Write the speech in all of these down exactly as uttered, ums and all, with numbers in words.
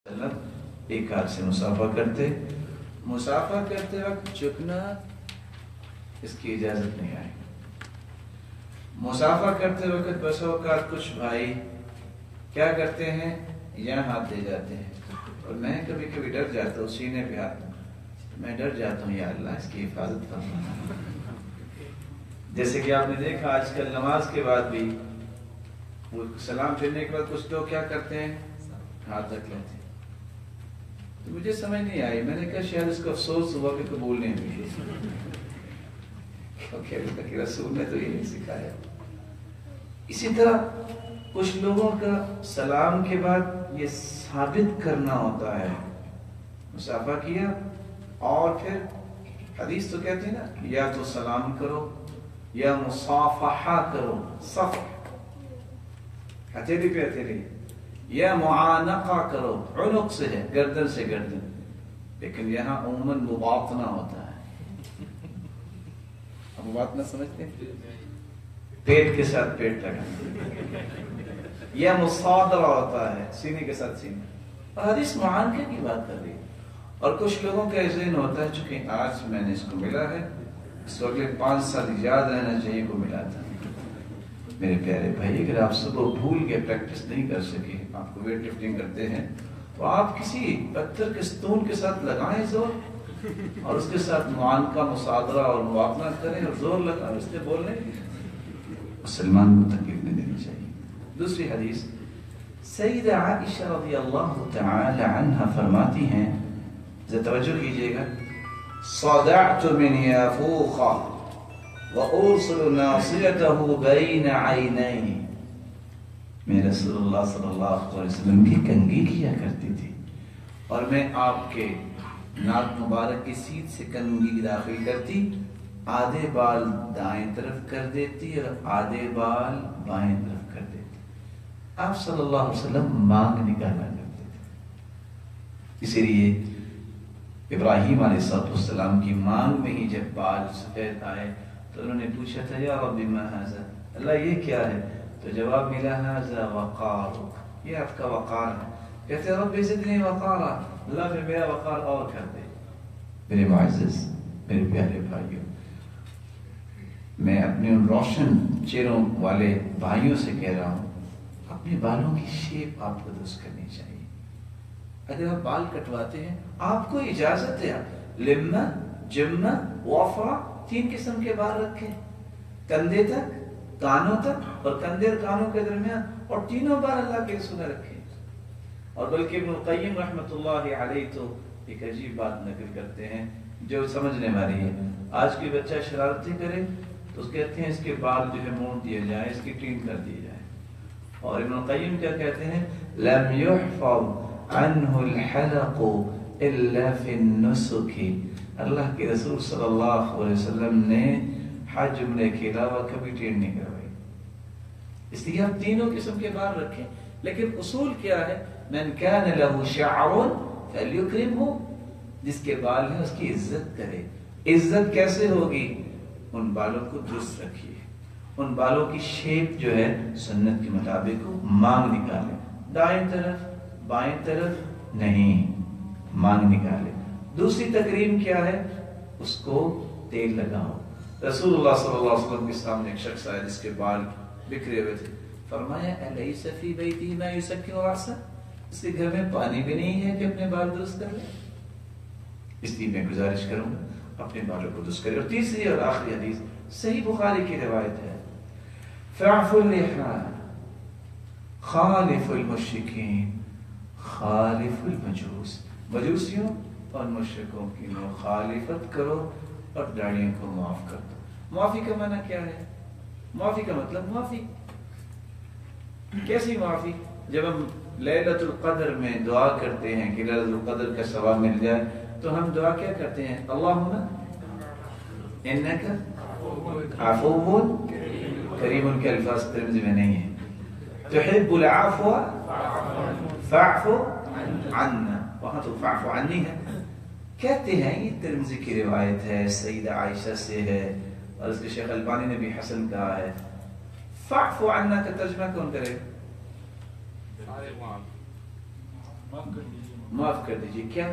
ایک ہاتھ سے مسافہ کرتے مسافہ کرتے وقت جھکنا اس کی اجازت نہیں آئی. مسافہ کرتے وقت بس اوقات کچھ بھائی کیا کرتے ہیں یہاں ہاتھ دے جاتے ہیں اور میں کبھی کبھی ڈر جاتا ہوں سینے پہ ہاتھ میں ڈر جاتا ہوں یا اللہ اس کی حفاظت فرما. جیسے کہ آپ نے دیکھا آج کل نماز کے بعد بھی وہ سلام پھرنے کے بعد کچھ لوگ کیا کرتے ہیں ہاتھ رکھ لیتے ہیں. تو مجھے سمجھ نہیں آئی. میں نے کہا شاید اس کو افسوس ہوا کہ قبول نہیں ہوئی کیونکہ ابھی تک رسول نے تو یہ نہیں سکھایا. اسی طرح کچھ لوگوں کا سلام کے بعد یہ ثابت کرنا ہوتا ہے مسافہ کیا اور پھر حدیث تو کہتی ہے نا یا تو سلام کرو یا مصافحہ کرو صف ہتھیلی پہ ہتھیلی یا معانقہ کرو عنق سے ہے گردن سے گردن لیکن یہاں عموماً مباطنہ ہوتا ہے. اب مباطنہ سمجھتے ہیں پیٹ کے ساتھ پیٹ لگانا یا مصادرہ ہوتا ہے سینے کے ساتھ سینے. اور حدیث معانقے کی بات کر رہی ہے. اور کچھ لوگوں کا ذہن ہوتا ہے چونکہ آج میں نے اس کو ملا ہے اس کو اگلے پانچ سال یاد رہنا چاہیے کو ملا تھا. میرے پیارے بھائی اگر آپ صبح بھول کے پریکٹس نہیں کر سکے آپ کو ویٹ لفٹنگ کرتے ہیں تو آپ کسی پتھر کے ستون کے ساتھ لگائیں زور اور اس کے ساتھ معانقہ مصادرہ اور مواقعہ کریں اور زور لگائیں اس سے بولنے مسلمان کو تکلیف نہیں دینی چاہیے. دوسری حدیث سیدہ عائشہ رضی اللہ تعالی عنہ فرماتی ہیں ذرا توجہ کیجئے گا صدعت من یافوخہ وَأُرْسِلُ نَاصِيَتَهُ بَيْنَ عَيْنَيْهِ. میں رسول اللہ صلی اللہ علیہ وسلم کی کنگھی کیا کرتی تھی اور میں آپ کے ناک مبارک کی سیدھ سے کنگھی داخل کرتی آدھے بال دائیں طرف کر دیتی اور آدھے بال بائیں طرف کر دیتی. آپ صلی اللہ علیہ وسلم مانگ نکالا کرتے تھے. اسی لیے ابراہیم علیہ السلام کی مانگ میں ہی جب بال سفید آئے تو انہوں نے پوچھا تھا یا رب ما ھذا اللہ یہ کیا ہے تو جواب ملا ھذا وقارک یہ آپ کا وقار ہے. کہتے رب زدنی وقارا اللہ پھر میرا وقار اور کر دے. میرے معزز میرے پیارے بھائیوں میں اپنے ان روشن چہروں والے بھائیوں سے کہہ رہا ہوں اپنے بالوں کی شیپ آپ کو درست کرنی چاہیے. اگر آپ بال کٹواتے ہیں آپ کو اجازت ہے لمنا جمنا وافرا تین قسم کے بال رکھیں کندھے تک کانوں تک اور کندھے اور کانوں کے درمیان اور تینوں بال اللہ کے رسول رکھیں. اور بلکہ ابن القیم رحمۃ اللہ علیہ تو ایک عجیب بات نقل کرتے ہیں جو سمجھنے والی ہے. آج کوئی بچہ شرارتیں کرے تو اس کہتے ہیں اس کے بال جو ہے موڑ دیے جائیں اس کی ٹریم کر دی جائے. اور ابن القیم کیا کہتے ہیں لم يحفظ عنه الحلق الا في النسك. اللہ کے رسول صلی اللہ علیہ وسلم نے حج عمرے کے علاوہ کبھی ٹرین نہیں کروائی. اس لیے آپ تینوں قسم کے بال رکھیں لیکن اصول کیا ہے من کان له شعر فلیکرمہ جس کے بال ہیں اس کی عزت کرے. عزت کیسے ہوگی ان بالوں کو درست رکھیے ان بالوں کی شیپ جو ہے سنت کے مطابق مانگ نکالے دائیں طرف بائیں طرف نہیں مانگ نکالے. دوسری تقریم کیا ہے اس کو تیل لگاؤ. رسول اللہ صلی اللہ علیہ وسلم کے سامنے ایک شخص آیا جس کے بال بکھرے ہوئے تھے. فرمایا الیس فی بیتہ ما یسکن راسہ اس کے گھر میں پانی بھی نہیں ہے کہ اپنے بال درست کر لے. اس لیے میں گزارش کروں گا اپنے بالوں کو درست کرے. اور تیسری اور آخری حدیث صحیح بخاری کی روایت ہے فاعفوا اللحى خالف المشرکین خالف المجوس. مجوسیوں اور مشرکوں کی مخالفت کرو اور داڑیوں کو معاف کر دو. معافی کا معنی کیا ہے؟ معافی کا مطلب معافی. کیسی معافی؟ جب ہم لیلۃ القدر میں دعا کرتے ہیں کہ لیلۃ القدر کا ثواب مل جائے تو ہم دعا کیا کرتے ہیں اللہم انک عفو کریم کے الفاظ ترمذی میں نہیں ہیں. تحب العفو فاعف عنا وہاں تو فاعف عنی ہے. کہتے ہیں یہ ترمذی کی روایت ہے سیدہ عائشہ سے ہے اور اس کے شیخ البانی نے بھی حسن کہا ہے. فاعف عنا کا ترجمہ کون کرے معاف کر دیجیے. کیا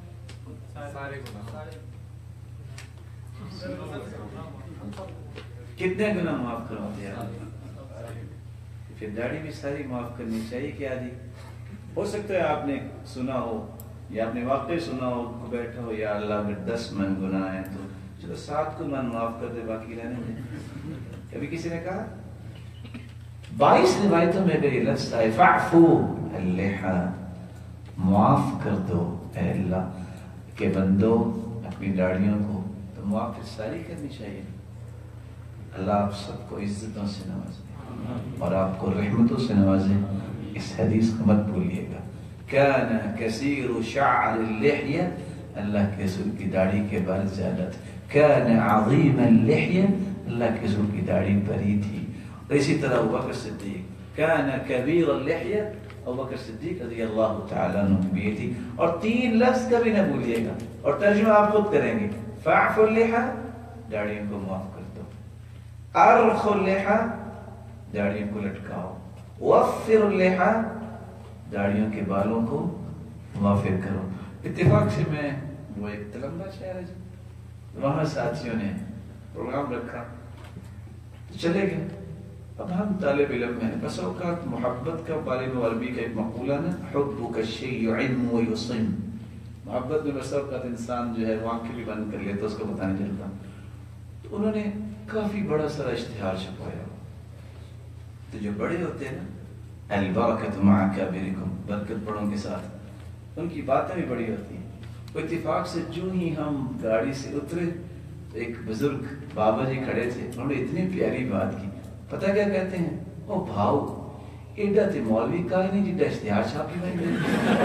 کتنے گناہ معاف کرواتے ہیں؟ پھر داڑھی بھی ساری معاف کرنی چاہیے. کیا آدھی ہو سکتا ہے آپ نے سنا ہو یا آپ نے واقعی سنا ہو کو بیٹھا ہو یا اللہ اگر دس من گناہ ہیں تو چلو سات کو من معاف کر دے باقی رہنے دیں. کبھی کسی نے کہا؟ بائیس روایتوں میں اگر یہ لفظ آئے فاعفو اللحا، معاف کر دو اے اللہ کے بندو اپنی داڑھیوں کو، تو معاف ساری کرنی چاہیے. اللہ آپ سب کو عزتوں سے نوازے اور آپ کو رحمتوں سے نوازے. اس حدیث کو مت بھولیے گا. کان کثیر شعر اللحیہ، اللہ کے رسول کی داڑھی کے بال زیادہ تھے. کان عظیم اللحیہ، اللہ کے رسول کی داڑھی بڑی تھی. اور اسی طرح ابوبکر صدیق کان کبیر اللحیہ، ابوبکر صدیق رضی اللہ تعالیٰ عنہ کی بھی تھی. اور تین لفظ کبھی نہ بھولیے گا اور ترجمہ آپ خود کریں گے. فاعف اللحا، داڑھیوں کو معاف کر دو. ارخ اللحا، داڑھیوں کو لٹکاؤ. وفر اللحا، داڑھیوں کے بالوں کو موافر کرو. اتفاق سے میں وہ ایک تلمبہ شہر ہے جی، وہاں ساتھیوں نے پروگرام رکھا تو چلے گئے. اب ہم طالب علم ہیں، بس اوقات محبت کا طالب عربی کا ایک مقولہ نا، حبک الشیء یعم ویصم. محبت میں بس اوقات انسان جو ہے وہ آنکھیں بھی بند کر لیتا، اس کو پتہ نہیں چلتا. تو انہوں نے کافی بڑا سارا اشتہار چھپوایا. تو جو بڑے ہوتے ہیں نا، البرکۃ مع کابرکم، برکت بڑوں کے ساتھ، ان کی باتیں بھی بڑی ہوتی ہیں. وہ اتفاق سے جو ہی ہم گاڑی سے اترے تو ایک بزرگ بابا جی کھڑے تھے. انہوں نے اتنی پیاری بات کی. پتہ کیا کہتے ہیں؟ او بھاؤ ایڈا تے مولوی کا ہی نہیں جیڈا اشتہار چھاپی میں.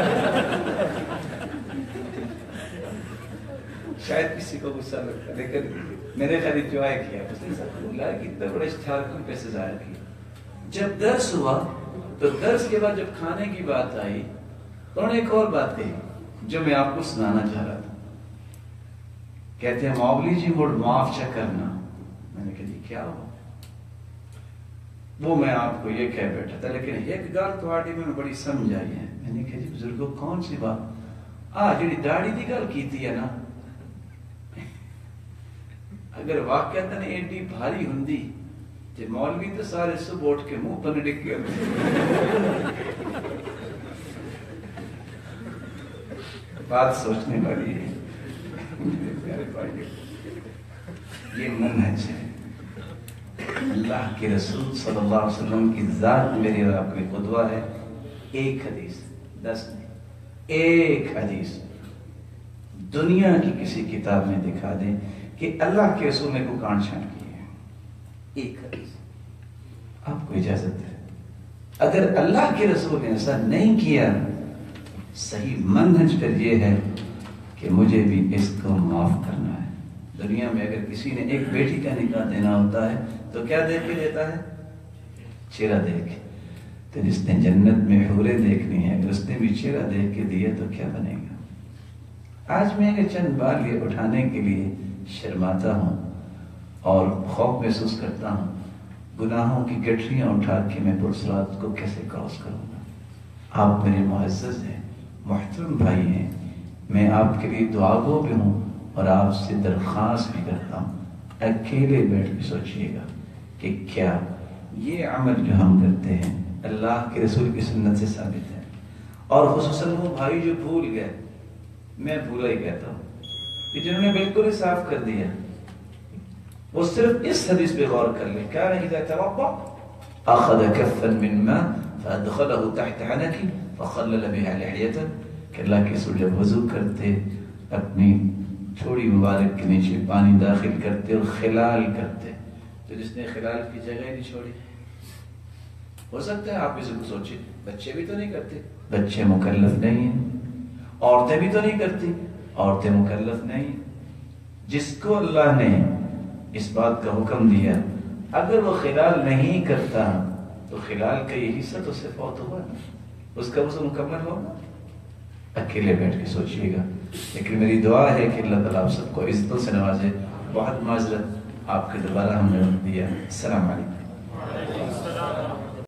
شاید کسی کو غصہ لگتا، لیکن میں نے خالی انجوائے کیا. اس نے بولا کہ اتنا بڑا اشتہار کیوں پیسے ظاہر کیا. جب درس ہوا تو درس کے بعد جب کھانے کی بات آئی تو انہوں نے ایک اور بات کہی جو میں آپ کو سنانا چاہ رہا تھا. کہتے ہیں مولی جی مڑ معاف چا کرنا. میں نے کہا جی کیا ہوا؟ وہ میں آپ کو یہ کہہ بیٹھا تھا لیکن ایک گل تھوڑی میں بڑی سمجھ آئی ہے. میں نے کہا جی بزرگوں کون سی بات؟ آ جڑی داڑھی کی گل کیتی ہے نا، اگر واقعتاً ایڈی بھاری ہوندی تے مولوی تو سارے صبح اٹھ کے منہ پر ڈگ گئے. بات سوچنے والی ہے میرے پیارے بھائی. یہ منہج ہے. اللہ کے رسول صلی اللہ علیہ وسلم کی ذات میری اور آپ کی قدوہ ہے. ایک حدیث، دس نہیں، ایک حدیث دنیا کی کسی کتاب میں دکھا دیں کہ اللہ کے رسول نے کو کان چھان کی ہے. ایک حدیث آپ کو اجازت ہے. اگر اللہ کے رسول نے ایسا نہیں کیا، صحیح منہج پھر یہ ہے کہ مجھے بھی اس کو معاف کرنا ہے. دنیا میں اگر کسی نے ایک بیٹی کا نکاح دینا ہوتا ہے تو کیا دیکھ کے دیتا ہے؟ چہرہ دیکھ کے. تو جس نے جنت میں حوریں دیکھنی ہے، اگر اس نے بھی چہرہ دیکھ کے دیا تو کیا بنے گا؟ آج میں اگر چند بار یہ اٹھانے کے لیے شرماتا ہوں اور خوف محسوس کرتا ہوں، گناہوں کی گٹھریاں اٹھا کے میں پرسرات کو کیسے کراس کروں گا؟ آپ میرے معزز ہیں، محترم بھائی ہیں. میں آپ کے لیے دعا گو بھی ہوں اور آپ سے درخواست بھی کرتا ہوں، اکیلے بیٹھ کے سوچئے گا کہ کیا یہ عمل جو ہم کرتے ہیں اللہ کے رسول کی سنت سے ثابت ہے. اور خصوصاً وہ بھائی جو بھول گئے، میں بھولا ہی کہتا ہوں، کہ جنہوں نے بالکل ہی صاف کر دیا، وہ صرف اس حدیث پہ غور کر لیں. کان اذا توضا اخذ کفا من ماء فادخله تحت عنقه فخلل بها لحيته. کہ اللہ کے رسول جب وضو کرتے اپنی تھوڑی مبارک کے نیچے پانی داخل کرتے اور خلال کرتے. تو جس نے خلال کی جگہ نہیں چھوڑی، ہو سکتا ہے آپ اسے کو سوچے بچے بھی تو نہیں کرتے، بچے مکلف نہیں ہیں. عورتیں بھی تو نہیں کرتی، عورتیں مکلف نہیں ہیں. جس کو اللہ نے اس بات کا حکم دیا، اگر وہ خلال نہیں کرتا تو خلال کا یہ حصہ تو سے فوت ہوا نا، اس کا وضو مکمل ہوگا. اکیلے بیٹھ کے سوچئے گا. لیکن میری دعا ہے کہ اللہ تعالیٰ آپ سب کو عزتوں سے نوازے. بہت معذرت، آپ کے دوبارہ ہم نے وقت دیا. السلام علیکم.